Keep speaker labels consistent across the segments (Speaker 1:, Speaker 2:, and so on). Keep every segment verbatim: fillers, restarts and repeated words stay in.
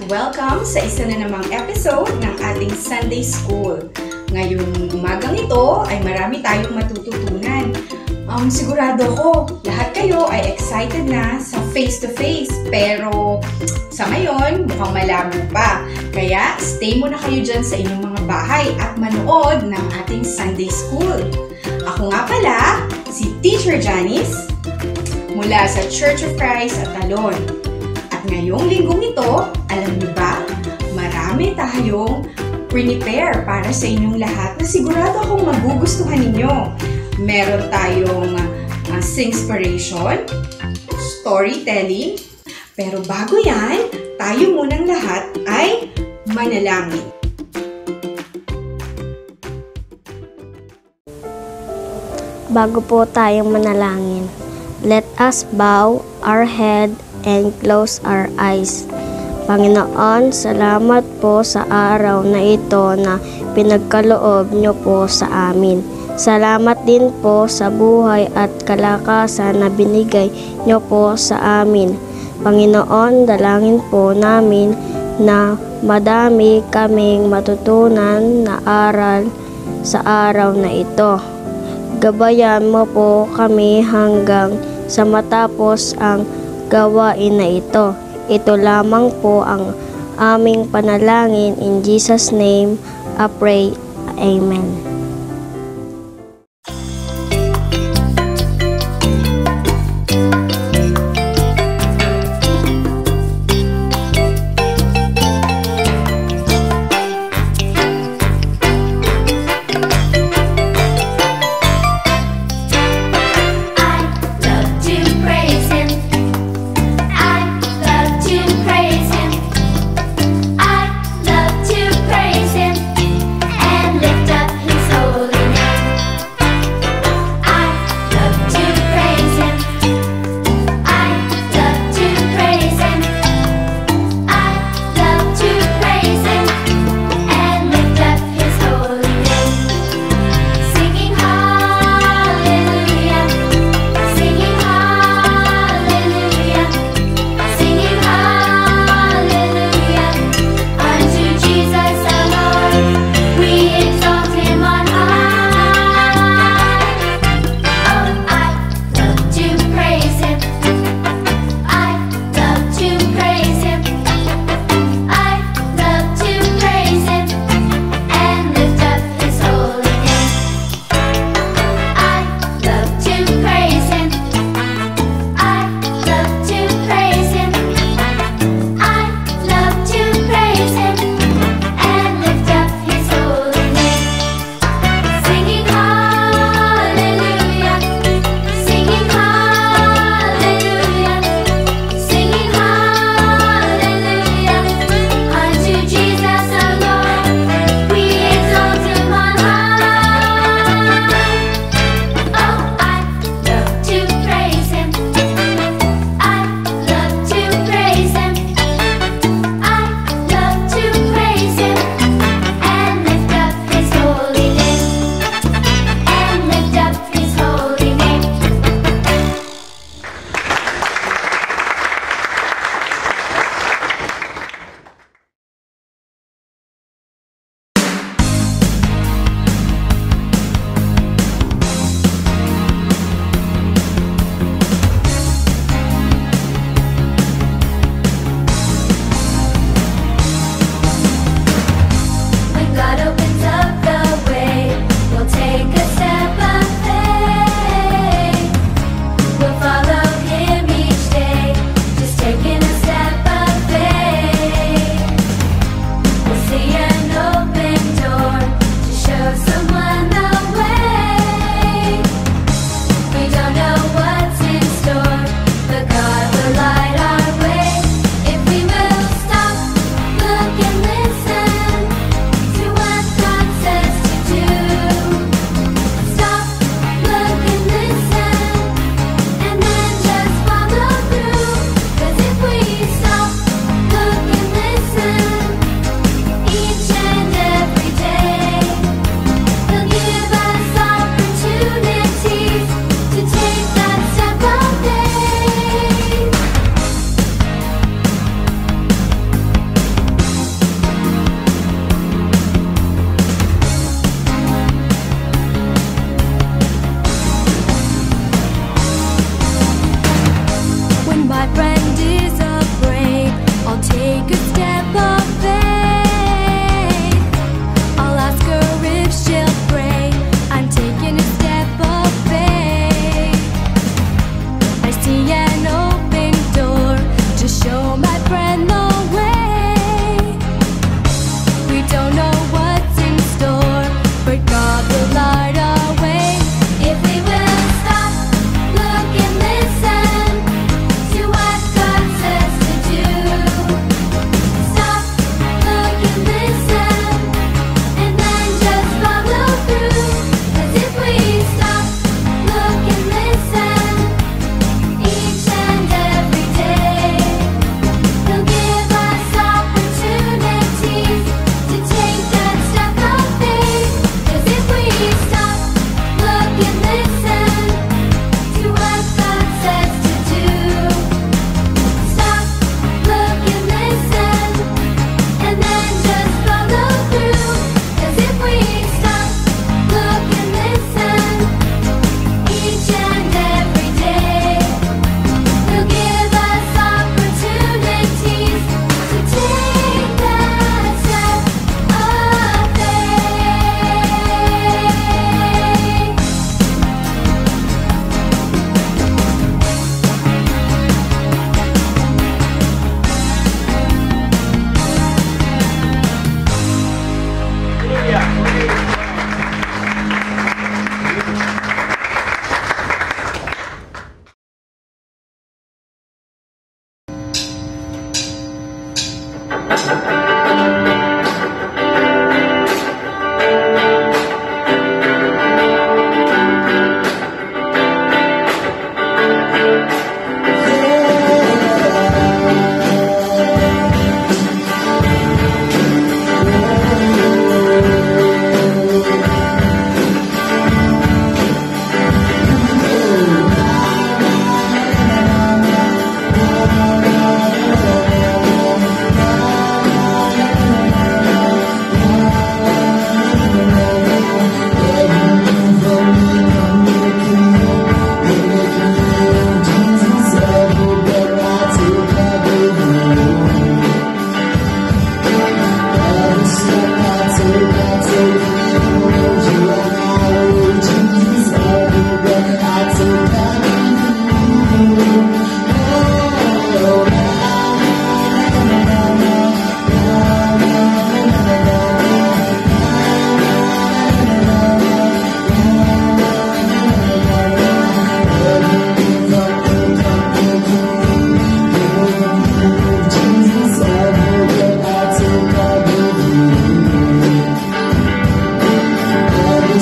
Speaker 1: welcome sa isa na namang episode ng ating Sunday School. Ngayong umagang ito ay marami tayong matututunan. Um, sigurado ako, lahat kayo ay excited na sa face-to-face. Pero sa ngayon, mukhang malabo pa. Kaya stay muna kayo dyan sa inyong mga bahay at manood ng ating Sunday School. Ako nga pala, si Teacher Janice mula sa Church of Christ at Talon. At ngayong linggong ito, alam niyo ba, marami tayong prepare para sa inyong lahat na sigurado akong magugustuhan ninyo. Meron tayong uh, Singspiration, storytelling, pero bago yan, tayo munang lahat ay manalangin.
Speaker 2: Bago po tayong manalangin, let us bow our head and close our eyes. Panginoon, salamat po sa araw na ito na pinagkaloob niyo po sa amin. Salamat din po sa buhay at kalakasan na binigay niyo po sa amin. Panginoon, dalangin po namin na madami kaming matutunan na aral sa araw na ito. Gabayan mo po kami hanggang sa matapos ang gawain na ito. Ito lamang po ang aming panalangin. In Jesus' name, I pray. Amen.
Speaker 3: His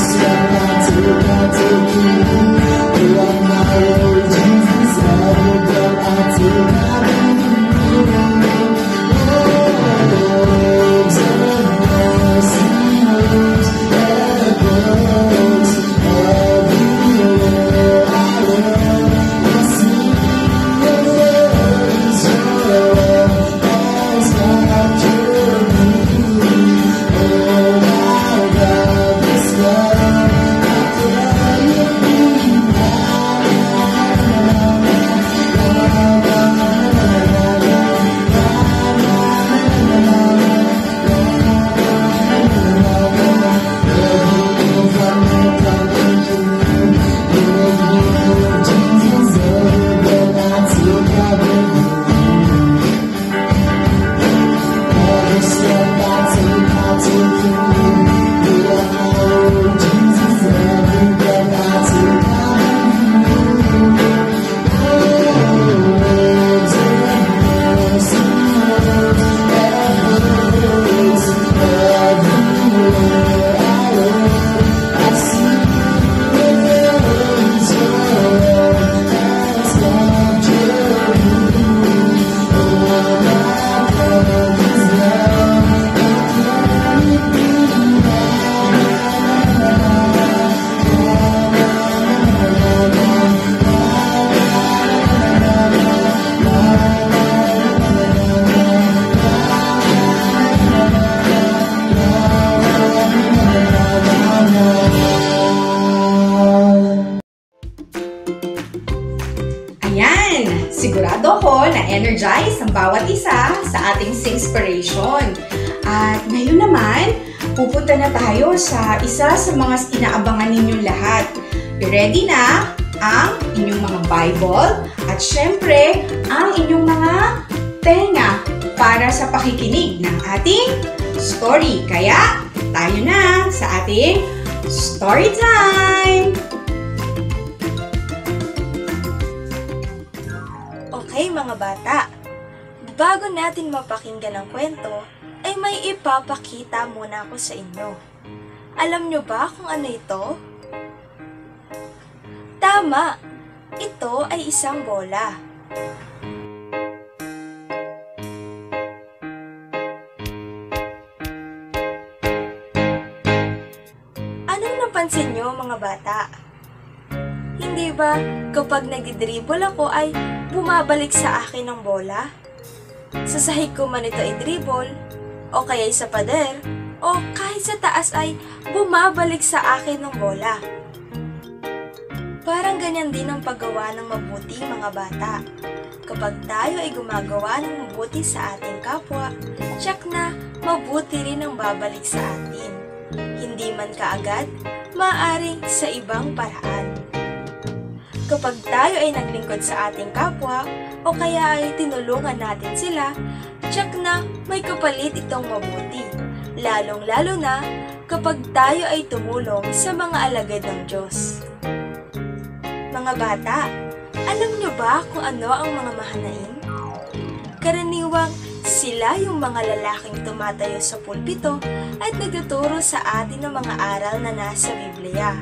Speaker 1: Sigurado ko na energize ang bawat isa sa ating Singspiration. At ngayon naman, pupunta na tayo sa isa sa mga inaabangan ninyong lahat. Ready na ang inyong mga Bible at syempre ang inyong mga tenga para sa pakikinig ng ating story. Kaya tayo na sa ating story time!
Speaker 3: Okay mga bata, bago natin mapakinggan ang kwento, ay may ipapakita muna ako sa inyo. Alam nyo ba kung ano ito? Tama! Ito ay isang bola. Anong napansin nyo mga bata? Hindi ba kapag nagdidribble ako ay bumabalik sa akin ang bola? Sa sahig ko man ito i-dribble, o kaya sa pader, o kahit sa taas ay bumabalik sa akin ng bola. Parang ganyan din ang paggawa ng mabuti mga bata. Kapag tayo ay gumagawa ng mabuti sa ating kapwa, tiyak na mabuti rin ang babalik sa atin. Hindi man kaagad, maaaring sa ibang paraan. Kapag tayo ay naglingkod sa ating kapwa, o kaya ay tinulungan natin sila, tiyak na may kapalit itong mabuti. Lalong-lalo na kapag tayo ay tumulong sa mga alagad ng Diyos. Mga bata, alam nyo ba kung ano ang mga mahanaim? Karaniwang sila yung mga lalaking tumatayo sa pulpito at nagtuturo sa atin ng mga aral na nasa Biblia.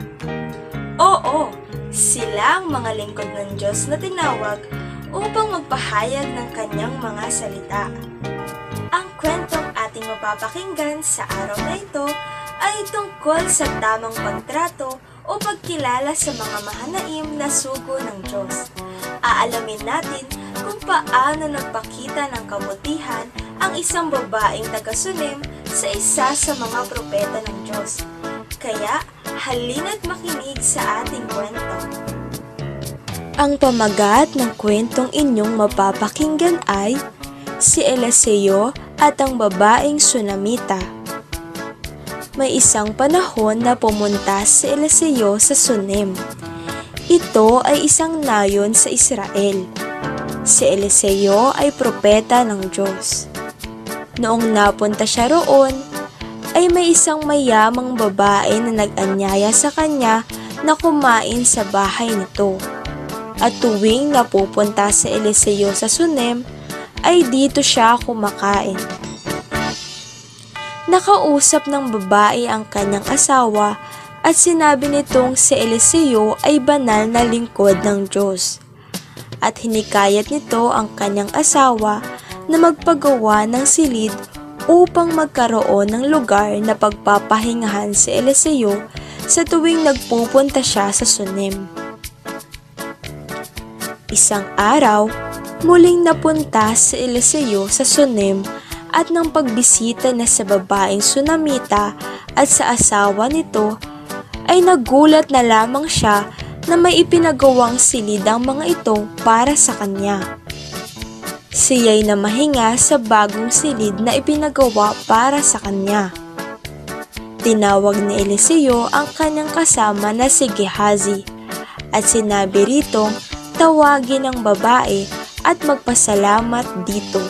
Speaker 3: Oo, sila ang mga lingkod ng Diyos na tinawag upang magpahayag ng kanyang mga salita. Ang kwentong ating mapapakinggan sa araw na ito ay tungkol sa tamang pagtrato o pagkilala sa mga mahanaim na sugo ng Diyos. Aalamin natin kung paano nagpakita ng kabutihan ang isang babaeng taga-Sunem sa isa sa mga propeta ng Diyos. Kaya, halina't makinig sa ating kwento. Ang pamagat ng kwentong inyong mapapakinggan ay si Elisha at ang babaeng Shunammite. May isang panahon na pumunta si Elisha sa Shunem. Ito ay isang nayon sa Israel. Si Elisha ay propeta ng Diyos. Noong napunta siya roon, ay may isang mayamang babae na nag-anyaya sa kanya na kumain sa bahay nito. At tuwing napupunta si Elisha sa Shunem, ay dito siya kumakain. Nakausap ng babae ang kanyang asawa at sinabi nitong si Eliseo ay banal na lingkod ng Diyos. At hinikayat nito ang kanyang asawa na magpagawa ng silid upang magkaroon ng lugar na pagpapahingahan si Eliseo sa tuwing nagpupunta siya sa Shunem. Isang araw, muling napunta si Eliseo sa Shunem at nang pagbisita na sa babaeng Shunammita at sa asawa nito, ay nagulat na lamang siya na may ipinagawang silid ang mga ito para sa kanya. Siya'y namahinga sa bagong silid na ipinagawa para sa kanya. Tinawag ni Eliseo ang kanyang kasama na si Gehazi at sinabi rito tawagin ang babae at magpasalamat dito.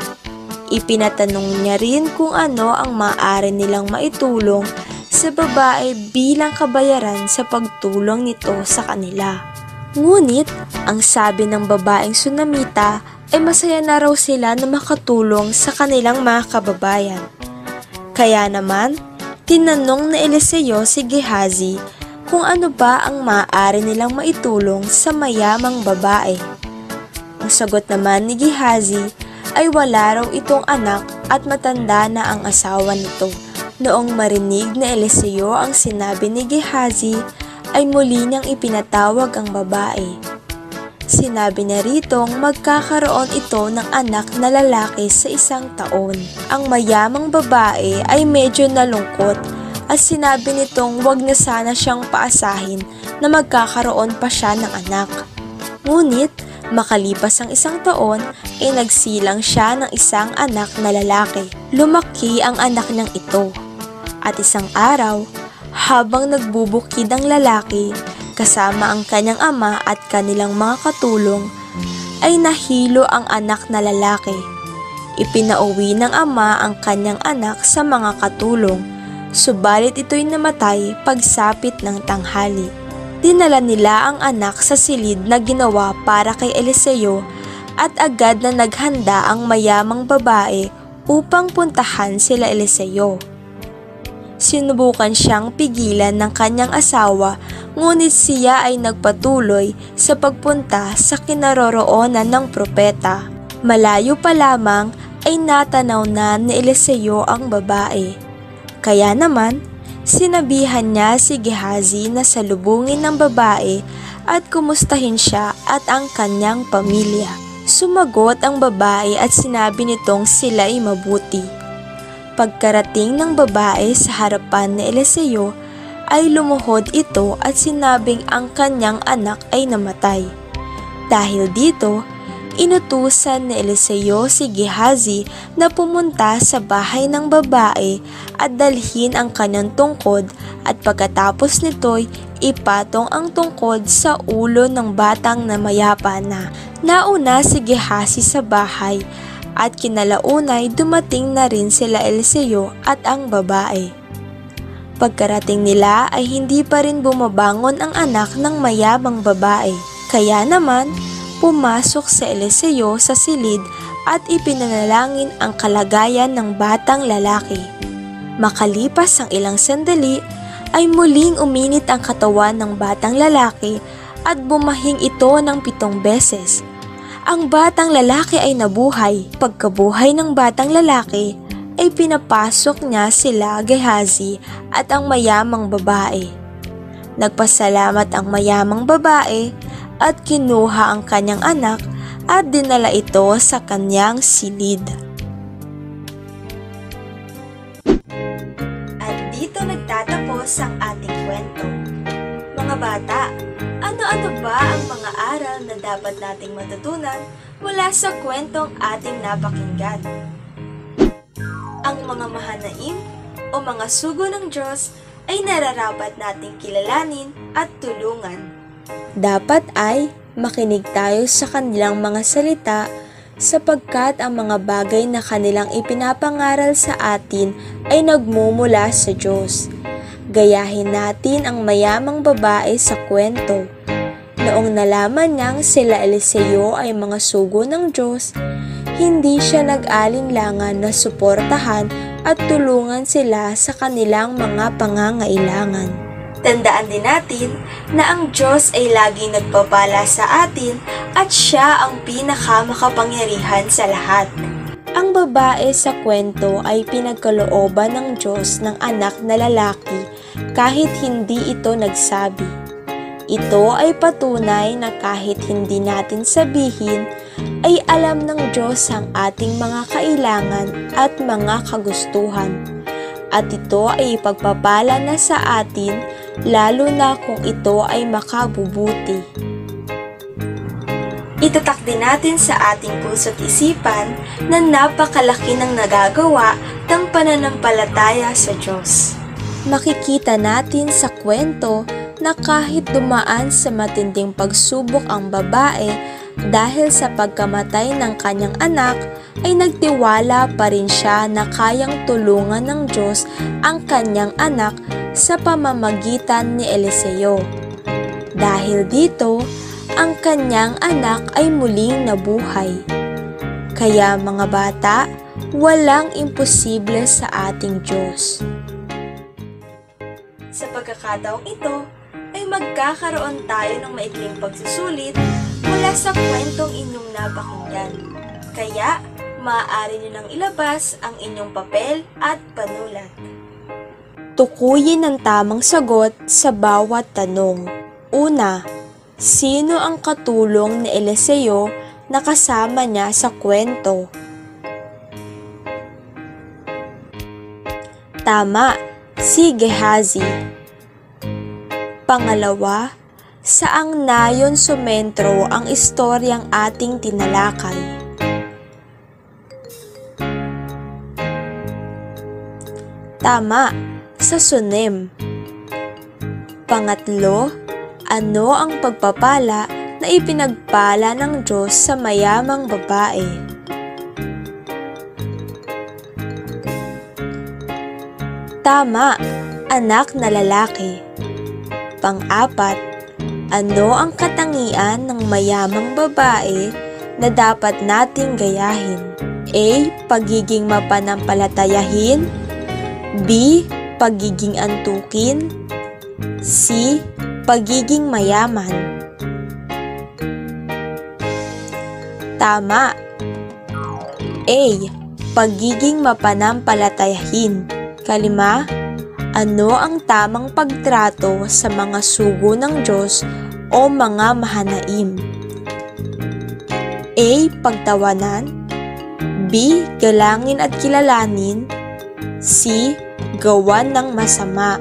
Speaker 3: Ipinatanong niya rin kung ano ang maaari nilang maitulong sa babae bilang kabayaran sa pagtulong nito sa kanila. Ngunit, ang sabi ng babaeng Shunammita ay masaya na raw sila na makatulong sa kanilang mga kababayan. Kaya naman, tinanong ni Eliseo si Gehazi kung ano ba ang maaari nilang maitulong sa mayamang babae. Ang sagot naman ni Gehazi ay wala raw itong anak at matanda na ang asawa nito. Noong marinig ni Eliseo ang sinabi ni Gehazi, ay muli niyang ipinatawag ang babae. Sinabi niya ritong magkakaroon ito ng anak na lalaki sa isang taon. Ang mayamang babae ay medyo nalungkot at sinabi nitong wag na sana siyang paasahin na magkakaroon pa siya ng anak. Ngunit, makalipas ang isang taon, ay nagsilang siya ng isang anak na lalaki. Lumaki ang anak niyang ito. At isang araw, habang nagbubukid ang lalaki, kasama ang kanyang ama at kanilang mga katulong, ay nahilo ang anak na lalaki. Ipinauwi ng ama ang kanyang anak sa mga katulong, subalit ito'y namatay pagsapit ng tanghali. Dinala nila ang anak sa silid na ginawa para kay Eliseo at agad na naghanda ang mayamang babae upang puntahan sila Eliseo. Sinubukan siyang pigilan ng kanyang asawa ngunit siya ay nagpatuloy sa pagpunta sa kinaroroonan ng propeta. Malayo pa lamang ay natanaw na ni Eliseo ang babae. Kaya naman, sinabihan niya si Gehazi na salubungin ng babae at kumustahin siya at ang kanyang pamilya. Sumagot ang babae at sinabi nitong sila'y mabuti. Pagkarating ng babae sa harapan ni Eliseo, ay lumuhod ito at sinabing ang kanyang anak ay namatay. Dahil dito, inutusan ni Eliseo si Gehazi na pumunta sa bahay ng babae at dalhin ang kanyang tungkod at pagkatapos nito'y ipatong ang tungkod sa ulo ng batang na mayapa na. Nauna si Gehazi sa bahay at kinalaunay dumating na rin sila Eliseo at ang babae. Pagkarating nila ay hindi pa rin bumabangon ang anak ng mayabang babae. Kaya naman, pumasok si Eliseo sa silid at ipinanalangin ang kalagayan ng batang lalaki. Makalipas ang ilang sandali, ay muling uminit ang katawan ng batang lalaki at bumahing ito ng pitong beses. Ang batang lalaki ay nabuhay. Pagkabuhay ng batang lalaki, ay pinapasok niya sila Gehazi at ang mayamang babae. Nagpasalamat ang mayamang babae at kinuha ang kanyang anak at dinala ito sa kanyang silid. At dito nagtatapos ang ating kwento. Mga bata, ano-ano ba ang mga aral na dapat nating matutunan mula sa kwentong ating napakinggan? Ang mga mahanaim o mga sugo ng Diyos ay nararapat nating kilalanin at tulungan. Dapat ay makinig tayo sa kanilang mga salita sapagkat ang mga bagay na kanilang ipinapangaral sa atin ay nagmumula sa Diyos. Gayahin natin ang mayamang babae sa kwento. Noong nalaman niyang sila Eliseo ay mga sugo ng Diyos, hindi siya nag-alinlangan na suportahan at tulungan sila sa kanilang mga pangangailangan. Tandaan din natin na ang Diyos ay laging nagpapala sa atin at Siya ang pinakamakapangyarihan sa lahat. Ang babae sa kwento ay pinagkalooban ng Diyos ng anak na lalaki kahit hindi ito nagsabi. Ito ay patunay na kahit hindi natin sabihin, ay alam ng Diyos ang ating mga kailangan at mga kagustuhan. At ito ay ipagpapala na sa atin, lalo na kung ito ay makabubuti. Itatak din natin sa ating puso't isipan na napakalaki ng nagagawa ng pananampalataya sa Diyos. Makikita natin sa kwento na kahit dumaan sa matinding pagsubok ang babae dahil sa pagkamatay ng kanyang anak, ay nagtiwala pa rin siya na kayang tulungan ng Diyos ang kanyang anak sa pamamagitan ni Eliseo. Dahil dito, ang kanyang anak ay muling nabuhay. Kaya mga bata, walang imposible sa ating Diyos. Sa pagkakataong ito, ay magkakaroon tayo ng maikling pagsusulit mula sa kwentong inyong napakinggan. Kaya, maaari nyo nang ilabas ang inyong papel at panulat. Tukuyin ang tamang sagot sa bawat tanong. Una, sino ang katulong ni Eliseo na kasama niya sa kwento? Tama, si Gehazi. Pangalawa, saang nayon sumentro ang istoryang ating tinalakay? Tama, sa Shunem. Pangatlo, ano ang pagpapala na ipinagpala ng Diyos sa mayamang babae? Tama, anak na lalaki. Pang-apat, ano ang katangian ng mayamang babae na dapat nating gayahin? A. Pagiging mapanampalatayahin. B. Pagiging antukin. C. Pagiging mayaman. Tama. A. Pagiging mapanampalatayahin. Kalima, ano ang tamang pagtrato sa mga sugo ng Diyos o mga mahanaim? A. Pagtawanan. B. Galangin at kilalanin. C. Gawan ng masama.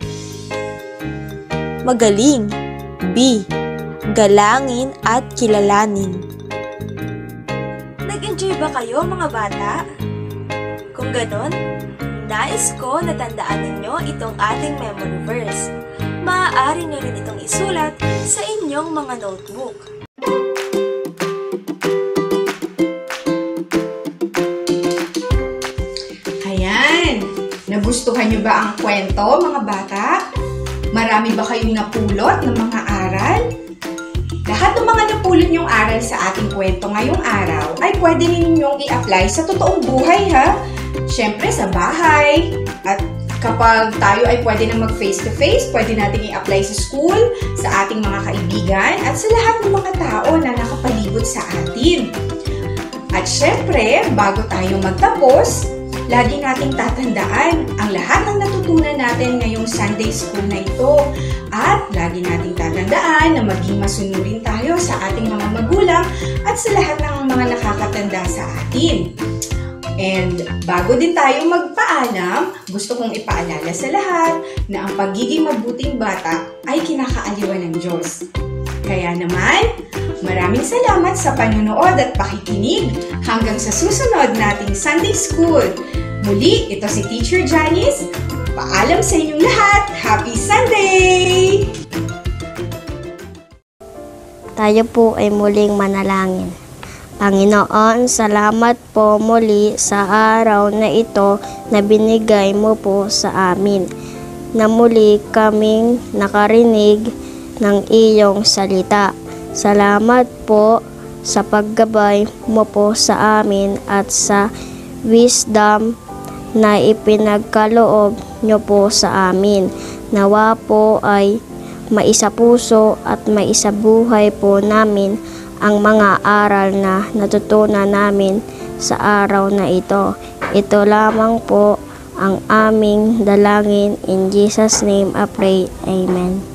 Speaker 3: Magaling. B. Galangin at kilalanin. Nag-enjoy ba kayo mga bata? Kung ganon, nais ko na tandaan ninyo itong ating memory verse. Maaari nyo rin itong isulat sa inyong mga notebook.
Speaker 1: Ayan! Nagustuhan nyo ba ang kwento, mga bata? Marami ba kayong napulot ng mga aral? Lahat ng mga napulot nyong aral sa ating kwento ngayong araw ay pwede ninyong i-apply sa totoong buhay, ha? Siyempre sa bahay, at kapag tayo ay pwede na mag face-to-face, pwede natin i-apply sa school, sa ating mga kaibigan, at sa lahat ng mga tao na nakapalibot sa atin. At siyempre, bago tayo magtapos, lagi nating tatandaan ang lahat ng natutunan natin ngayong Sunday School na ito. At lagi nating tatandaan na maging masunurin tayo sa ating mga magulang at sa lahat ng mga nakakatanda sa atin. And bago din tayo magpaalam, gusto kong ipaalala sa lahat na ang pagiging mabuting bata ay kinakaaliwan ng Diyos. Kaya naman, maraming salamat sa panunood at pakikinig hanggang sa susunod nating Sunday School. Muli, ito si Teacher Janice. Paalam sa inyong lahat. Happy Sunday!
Speaker 2: Tayo po ay muling manalangin. Panginoon, salamat po muli sa araw na ito na binigay mo po sa amin, na muli kaming nakarinig ng iyong salita. Salamat po sa paggabay mo po sa amin at sa wisdom na ipinagkaloob nyo po sa amin. Nawa po ay maisapuso at maisabuhay po namin ang mga aral na natutunan namin sa araw na ito. Ito lamang po ang aming dalangin. In Jesus' name I pray. Amen.